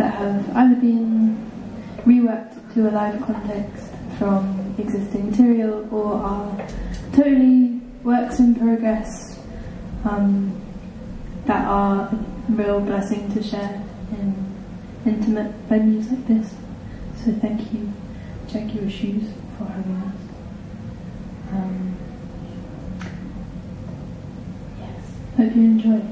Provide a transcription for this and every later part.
that have either been reworked to a live context from existing material or are totally works in progress that are a real blessing to share in intimate venues like this. So thank you, Jackie Shoes, for having us. Yes, hope you enjoy.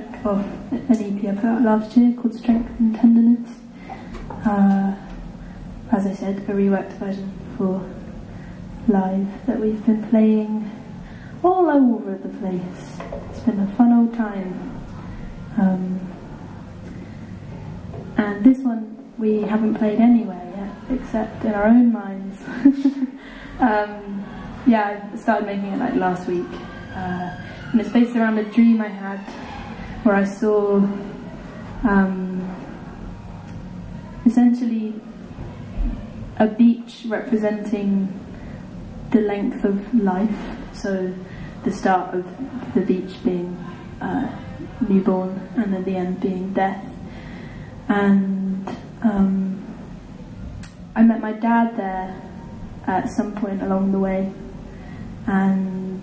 track of an EP I put out last year called Strength and Tenderness. As I said, a reworked version for live that we've been playing all over the place. It's been a fun old time. And this one we haven't played anywhere yet, except in our own minds. Yeah, I started making it like last week. And it's based around a dream I had where I saw essentially a beach representing the length of life. So the start of the beach being newborn and then the end being death. And I met my dad there at some point along the way, and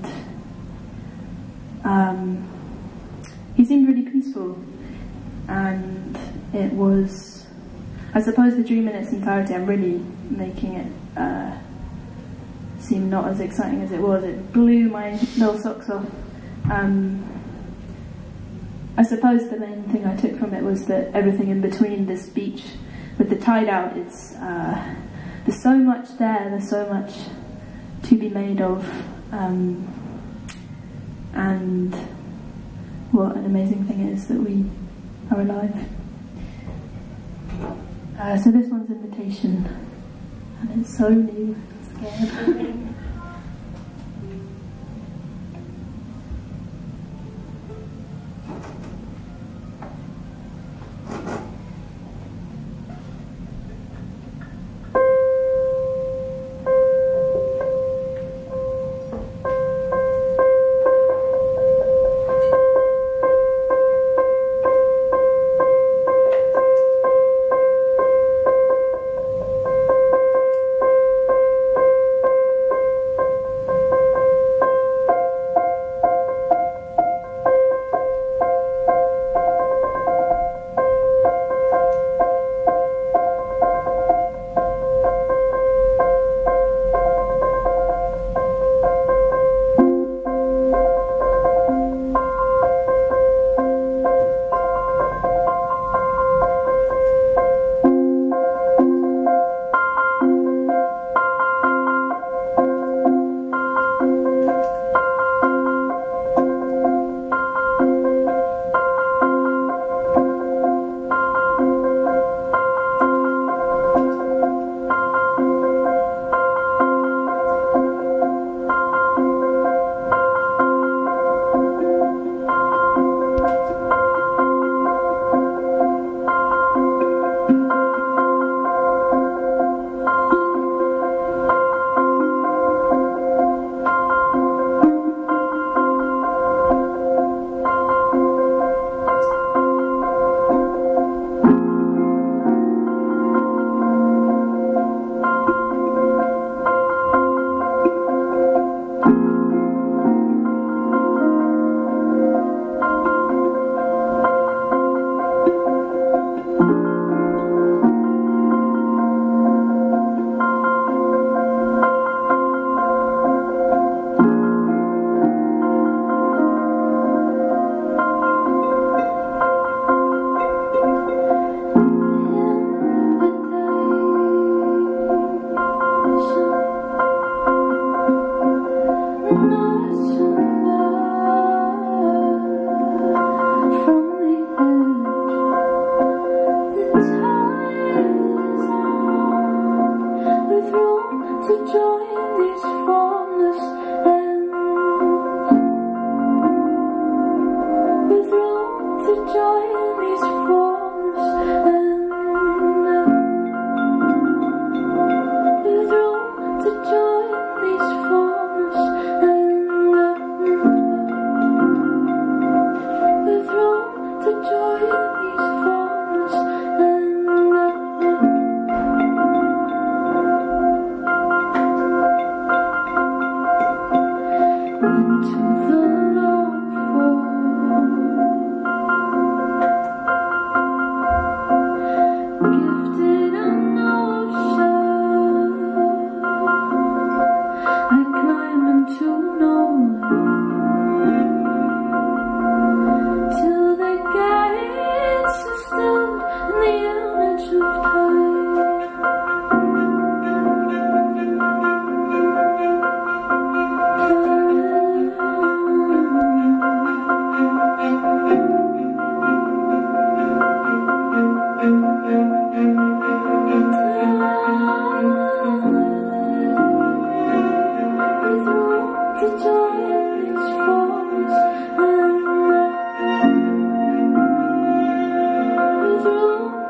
he seemed really peaceful, and it was, I suppose, the dream in its entirety. I'm really making it seem not as exciting as it was. It blew my little socks off. I suppose the main thing I took from it was that everything in between this beach with the tide out is, there's so much there, there's so much to be made of, and what an amazing thing it is that we are alive. So this one's Invitation, and it's so new, I'm scared.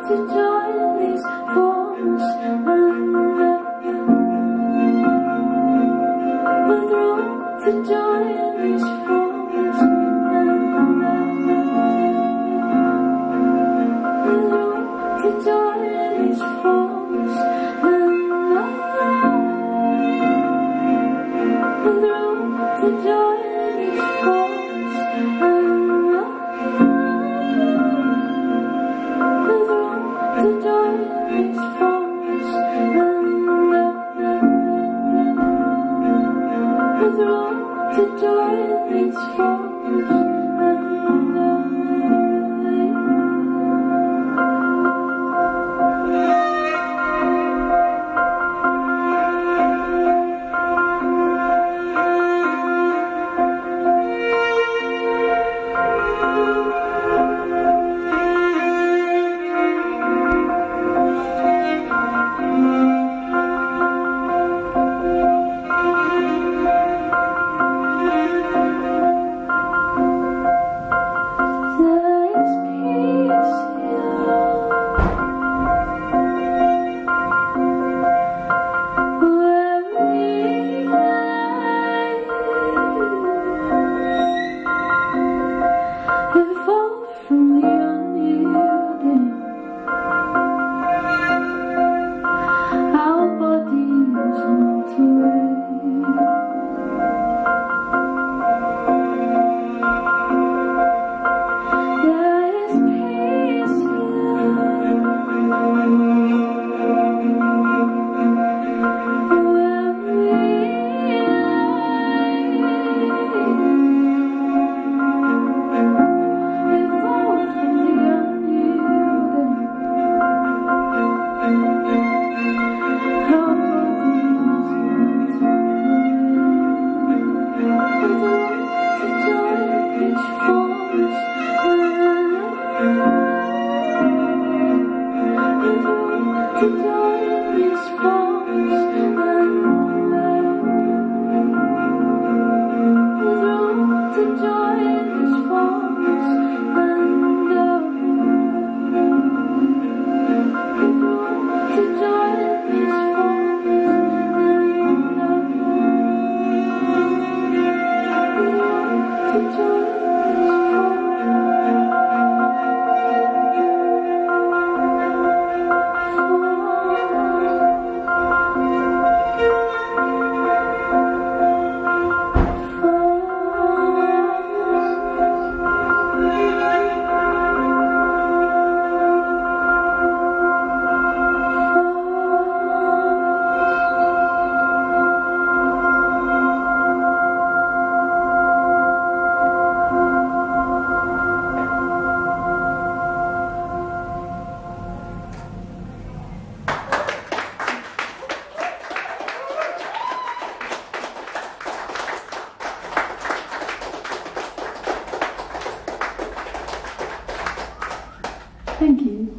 Thank you.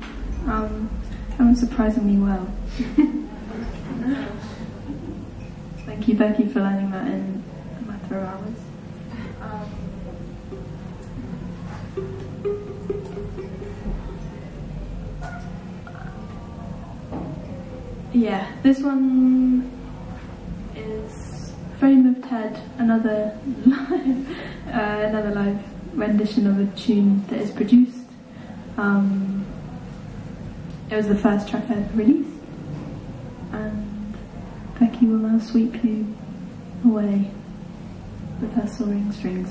That went surprisingly well. Thank you, Becky, for learning that in a matter of hours. Yeah, this one is Frame of Ted, another live rendition of a tune that is produced. It was the first track I ever released, and Becky will now sweep you away with her soaring strings.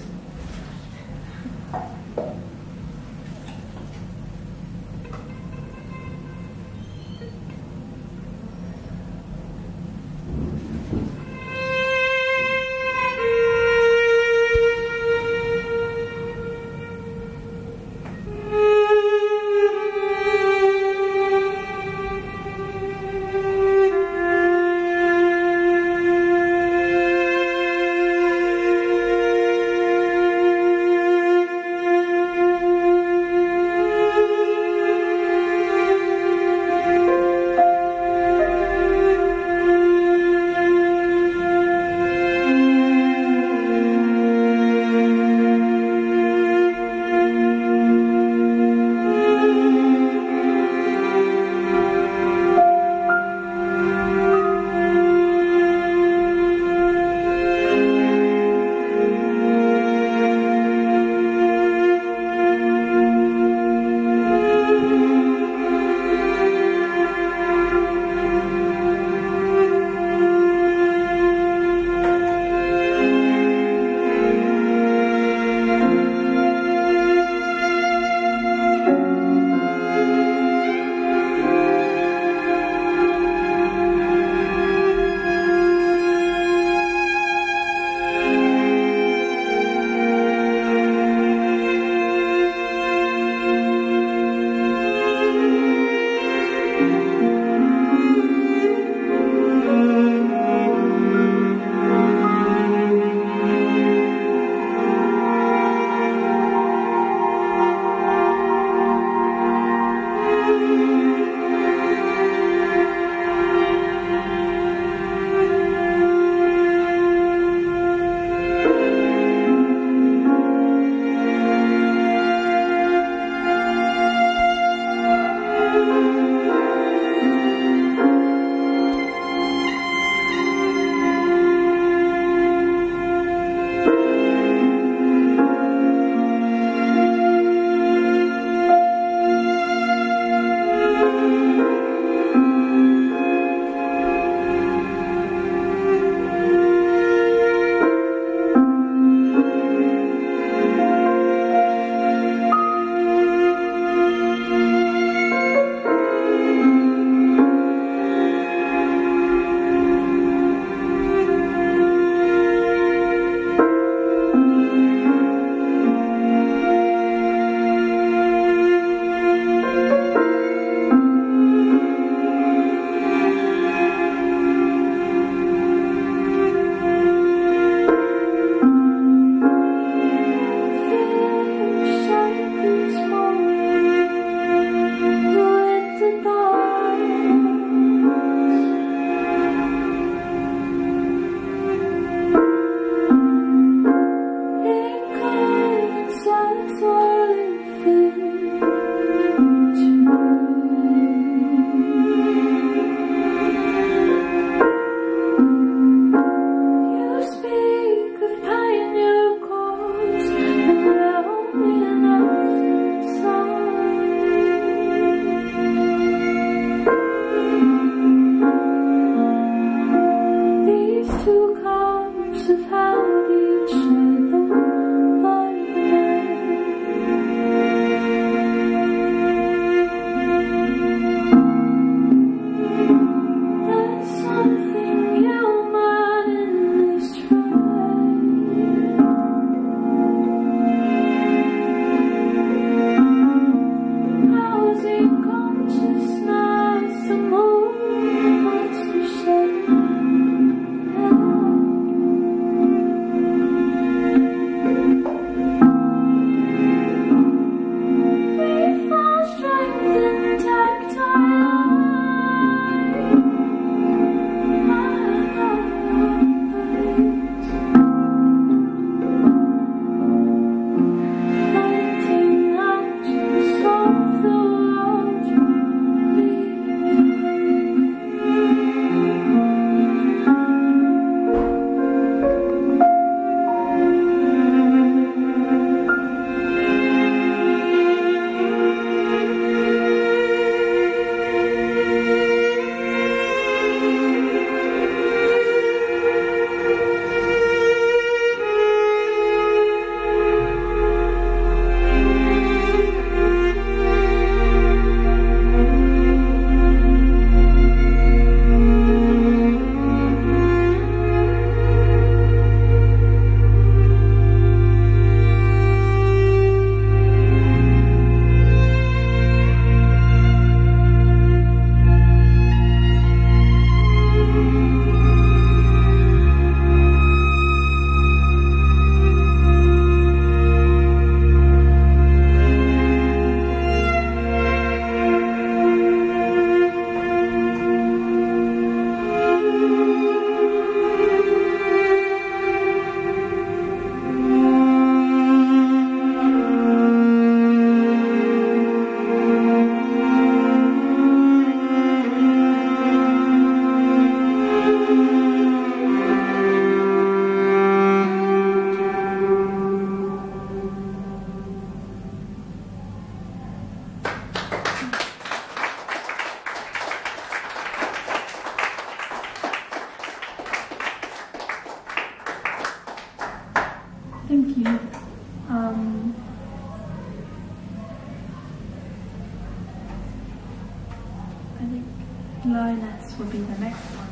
Lioness will be the next one.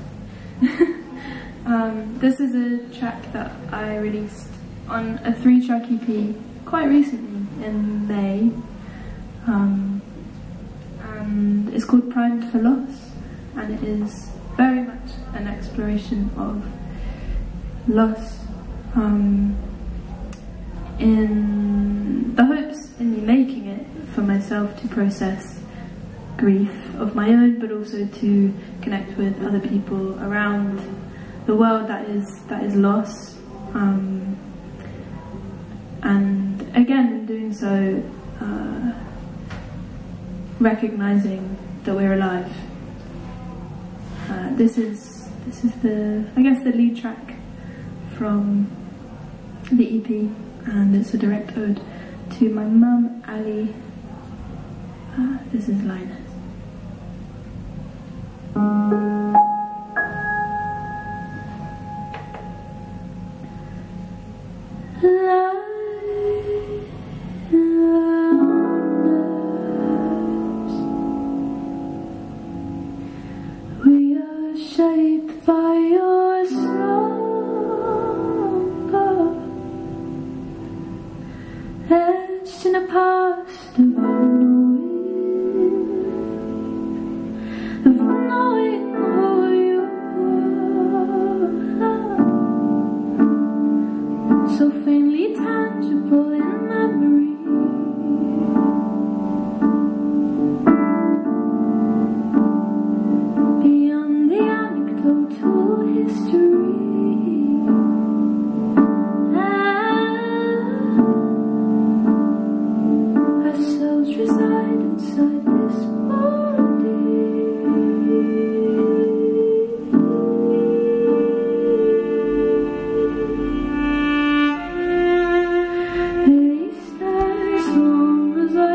This is a track that I released on a 3-track EP quite recently in May, and it's called Primed for Loss, and it is very much an exploration of loss, in the hopes in me making it for myself to process grief of my own, but also to connect with other people around the world that is lost, and again in doing so recognizing that we're alive. This is the, I guess, the lead track from the EP, and it's a direct ode to my mum, Ali. This is Lioness. We are shaped by your slumber, etched in a past of knowing who you are, so faintly tangible in memory. Beyond the anecdotal history, our souls reside inside this body. At least as long as I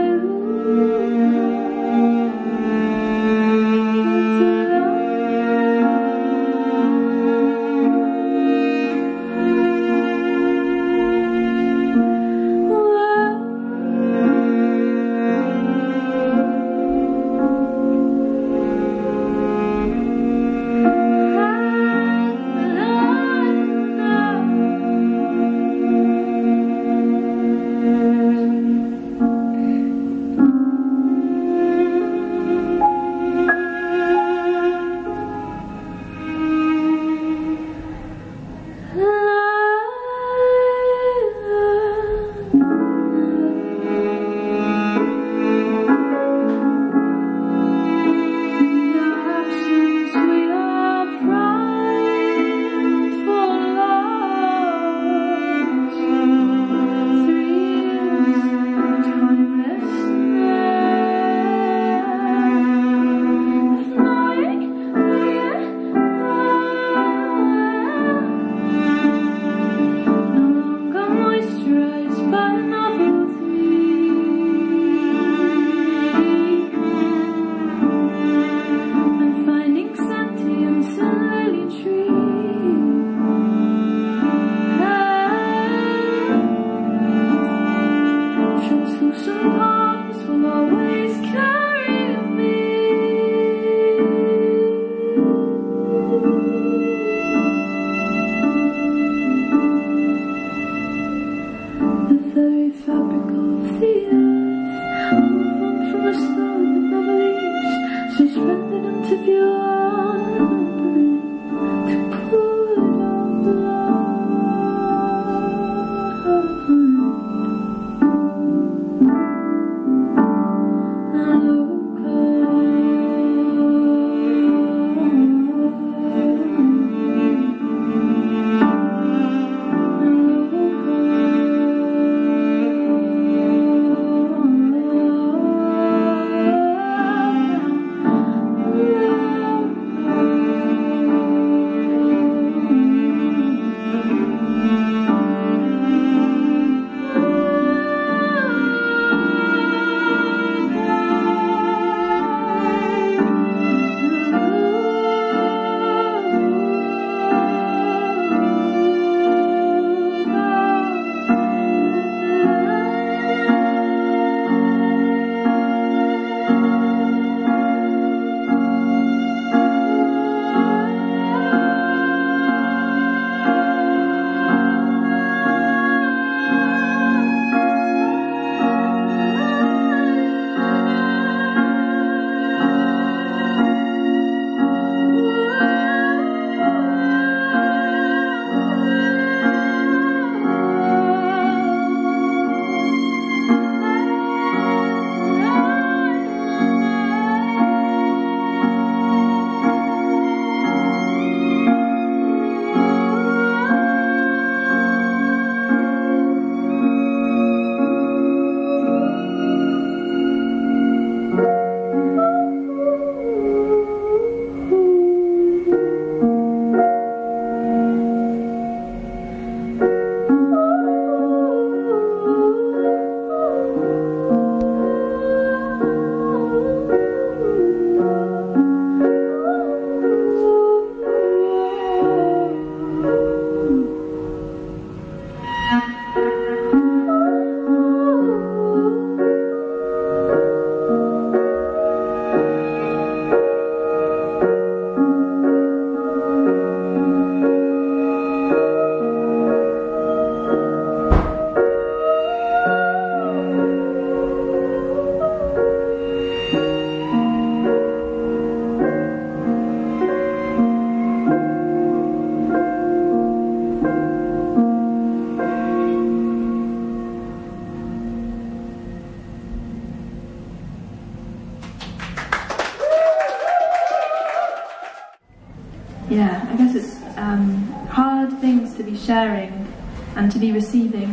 yeah, I guess it's hard things to be sharing and to be receiving,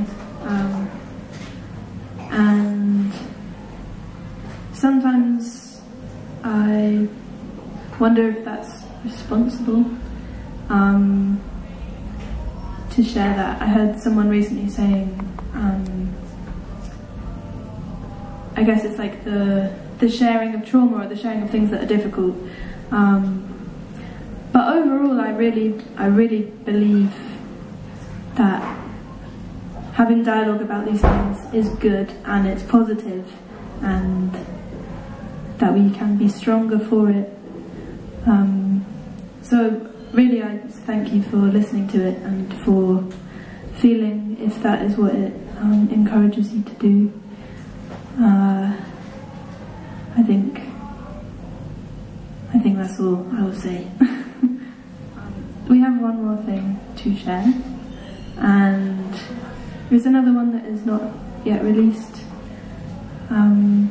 and sometimes I wonder if that's responsible to share that. I heard someone recently saying, I guess it's like the sharing of trauma or the sharing of things that are difficult. But overall, I really believe that having dialogue about these things is good and it's positive, and that we can be stronger for it. So really, I just thank you for listening to it and for feeling if that is what it encourages you to do. I think that's all I will say. We have one more thing to share, and there's another one that is not yet released, and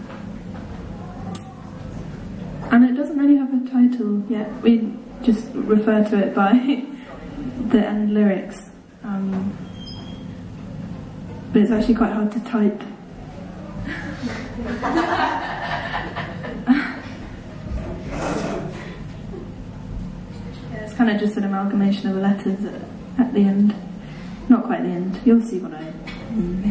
it doesn't really have a title yet. We just refer to it by the end lyrics, but it's actually quite hard to type. It's kind of just an amalgamation of letters at the end. Not quite the end, you'll see what I mean.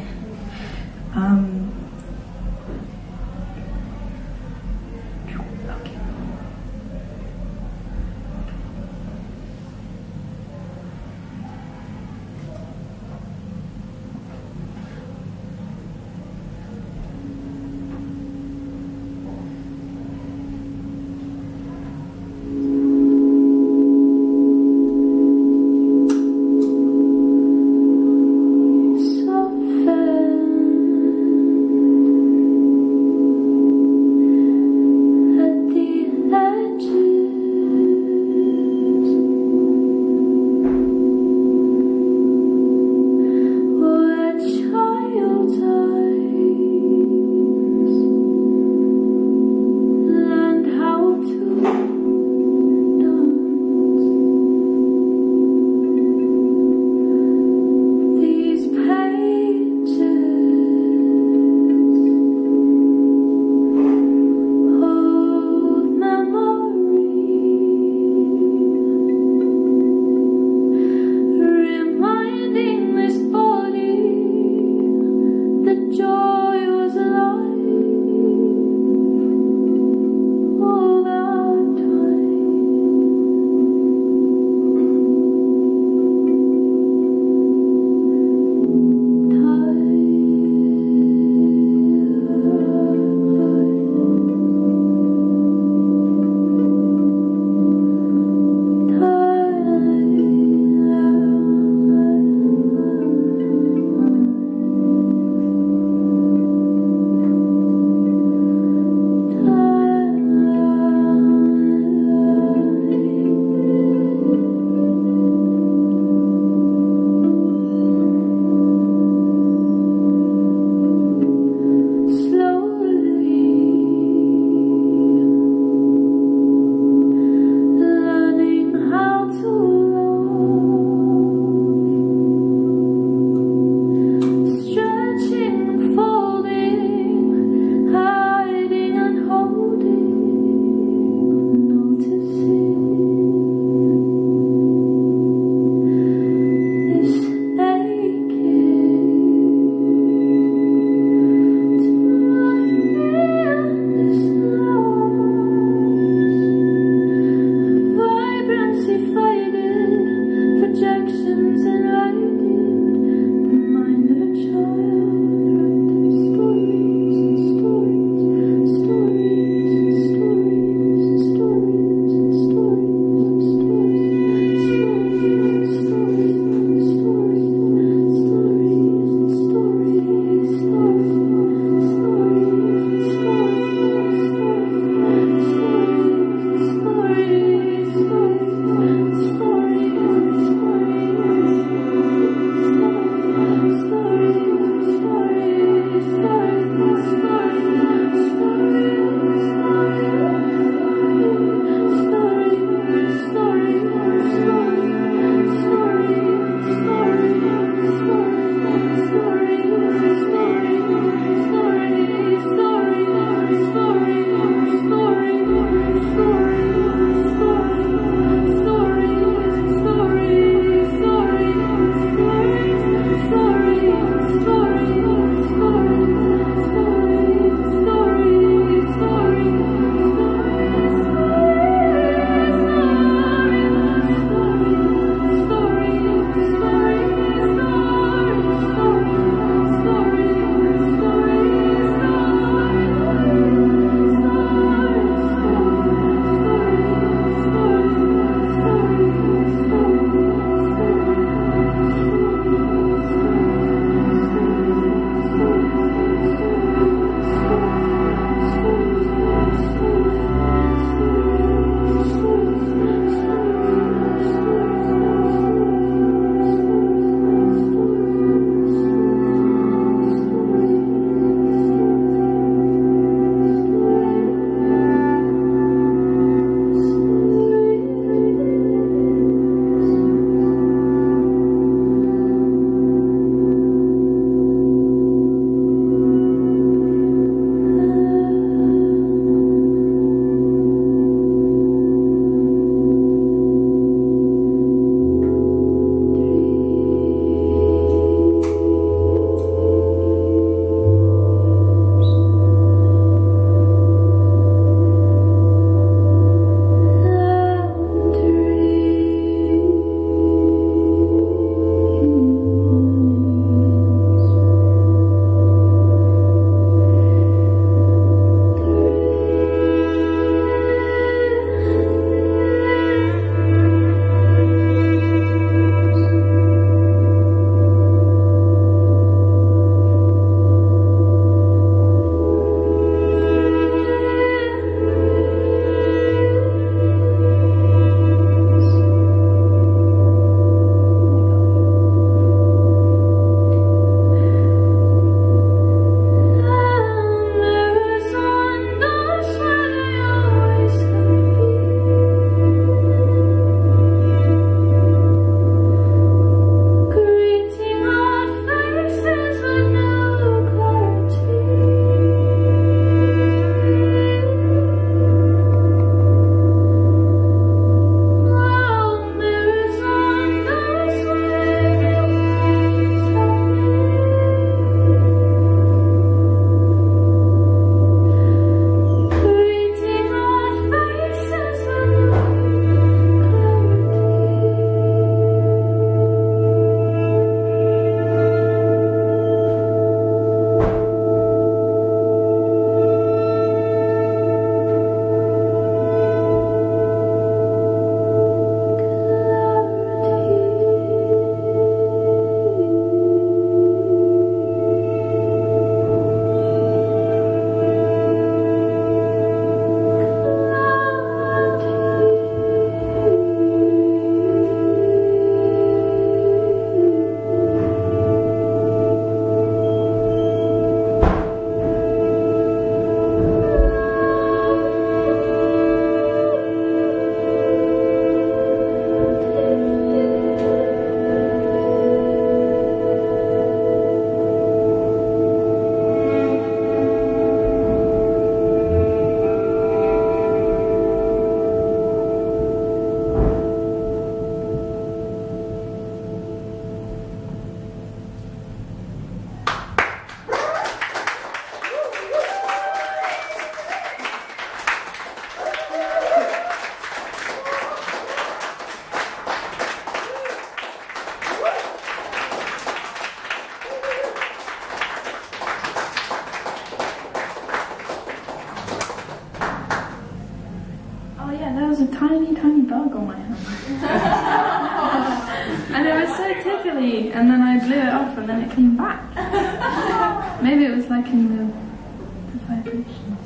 was a tiny, tiny bug on my hand. And it was so tickly, and then I blew it off and then it came back. Maybe it was like in the vibrations.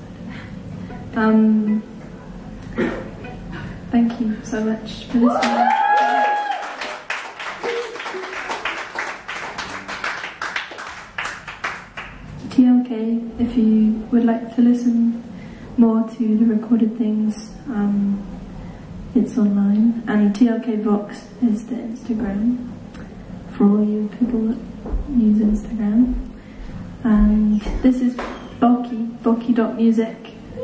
Thank you so much for listening. TLK, if you would like to listen more to the recorded things, it's online, and TLK Vox is the Instagram for all you people that use Instagram. And this is Boki.music. She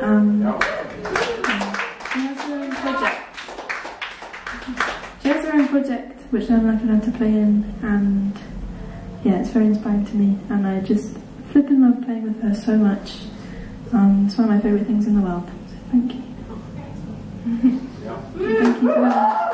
has her own project which I'm lucky enough to play in, and yeah, it's very inspiring to me, and I just flipping love playing with her so much. It's one of my favourite things in the world. So thank you. Thank you for having me.